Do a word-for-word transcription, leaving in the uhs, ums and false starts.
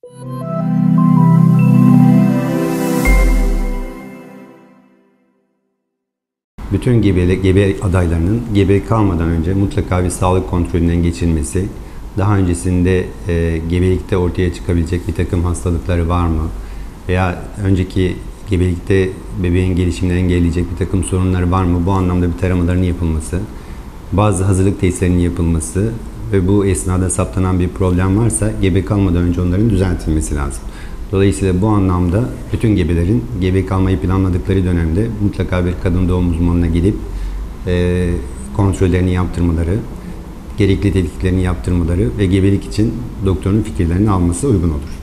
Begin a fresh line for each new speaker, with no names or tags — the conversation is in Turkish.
Bütün gebe, gebe adaylarının gebe kalmadan önce mutlaka bir sağlık kontrolünden geçilmesi, daha öncesinde e, gebelikte ortaya çıkabilecek bir takım hastalıkları var mı veya önceki gebelikte bebeğin gelişimini engelleyecek bir takım sorunları var mı, bu anlamda bir taramaların yapılması, bazı hazırlık testlerinin yapılması ve bu esnada saptanan bir problem varsa gebe kalmadan önce onların düzeltilmesi lazım. Dolayısıyla bu anlamda bütün gebelerin gebe kalmayı planladıkları dönemde mutlaka bir kadın doğum uzmanına gidip e, kontrollerini yaptırmaları, gerekli tetkiklerini yaptırmaları ve gebelik için doktorun fikirlerini alması uygun olur.